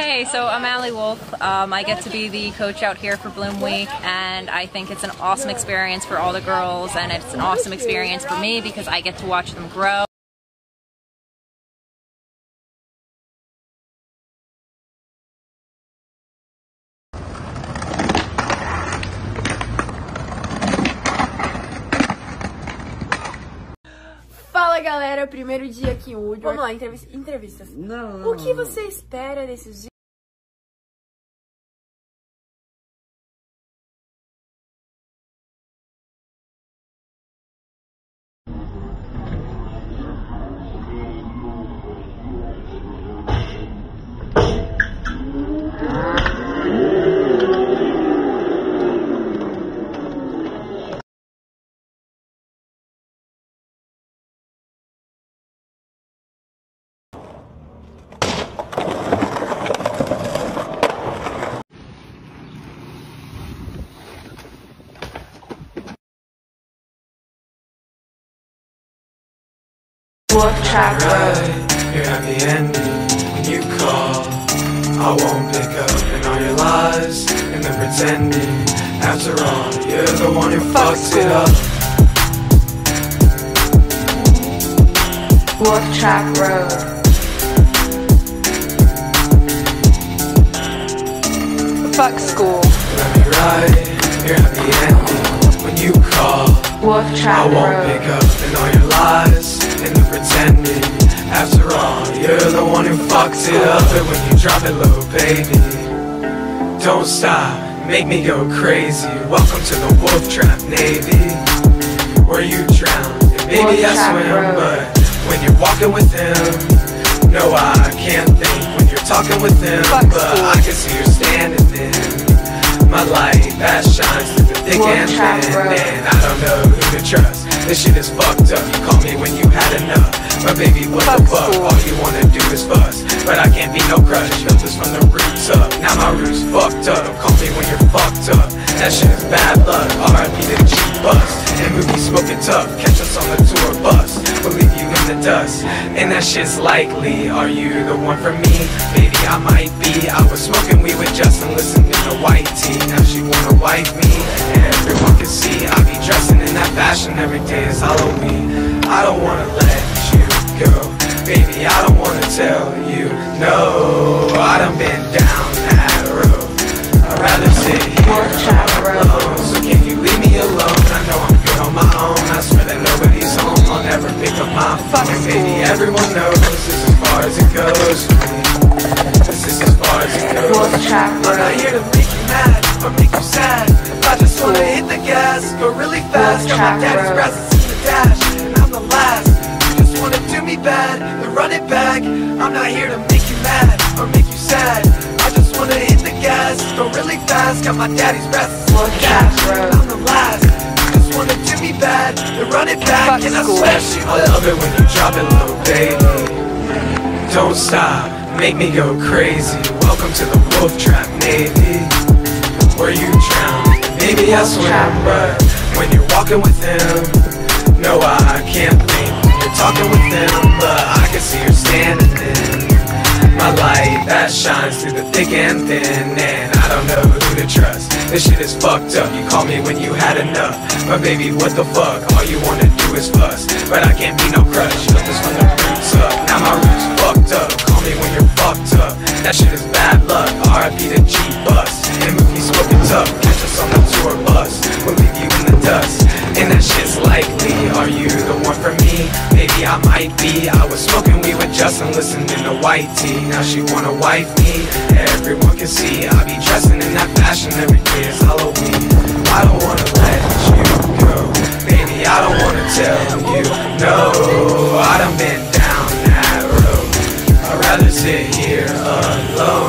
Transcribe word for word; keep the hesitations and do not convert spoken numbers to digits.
Hey, so I'm Allie Wolfe. Um, I get to be the coach out here for Bloom Week, and I think it's an awesome experience for all the girls, and it's an awesome experience for me because I get to watch them grow. Fala galera, primeiro dia aqui em Woodward. Vamos lá, entrev entrevistas. Não, não, o que não. você espera desses dias? WolfTrapRoad. You're at the ending when you call. I won't pick up in all your lies and the pretending. After all, you're the one who fucks it up. WolfTrapRoad. Fuck school. Let me ride. You're at the ending when you call. WolfTrapRoad. I won't pick up in all your lies and the pretending. After all, you're the one who fucks it up. And when you drop it low, baby, don't stop, make me go crazy. Welcome to the Wolf Trap Navy, where you drown and maybe I swim. But when you're walking with him, no, I can't think. When you're talking with him, but I can see you're standing in my light that shines through the thick and thin. And I don't know who to trust. This shit is fucked up. You called me when you had enough, but baby, what the fuck? All you wanna do is fuss, but I can't be no crush. Built this from the roots up. Now my roots fucked up. Don't call me when you're fucked up. That shit is bad luck. R I P to the G bus. And movie smoking tough. Catch us on the tour bus. We'll leave you in the dust. And that shit's likely. Are you the one for me? Baby, I might be. I was smoking weed with Justin, listening to White Tea. Now she wanna wife me, and everyone can see I be dressing in that fashion every day is Halloween. I don't wanna let you go, baby, I don't wanna tell you no. I done been down that road. I'd rather sit here alone. So can you leave me alone? I know I'm good on my own. I swear that nobody's home. I'll never pick up my phone. Baby, everyone knows this is as far as it goes for me. This is as far as it goes. I'm not here to make you mad or make you sad. I just wanna hit the gas, go really fast. Got my daddy's braces in the dash, and I'm the last. You just wanna do me bad, then run it back. I'm not here to make you mad or make you sad. I just wanna hit the gas, go really fast. Got my daddy's braces in the dash, and I'm the last. You just wanna do me bad, then run it back. And I swear she I love it when you drop it low, baby. Don't stop, make me go crazy. Welcome to the Wolf Trap Navy, where you drown, maybe I swim. But when you're walking with him, no, I can't think. When you're talking with him, but I can see you're standing in my light that shines through the thick and thin. And I don't know who to trust. This shit is fucked up. You called me when you had enough, but baby, what the fuck? All you wanna do is fuss, but I can't be no crush. Built this from the roots up. Now my roots fucked up. Call me when you're fucked up. That shit is bad luck. R I P to G bus. And movies smoking tough. Catch us on the tour bus. We'll leave you in the dust. And that shit's likely. Are you the one for me? Maybe I might be. I was smoking weed with Justin, listening to White Tea. Now she wanna wife me. Everyone can see I be dressing in that fashion every day is Halloween. I don't wanna let you go, baby, I don't wanna tell you no. I done been down that road. I'd rather sit here alone.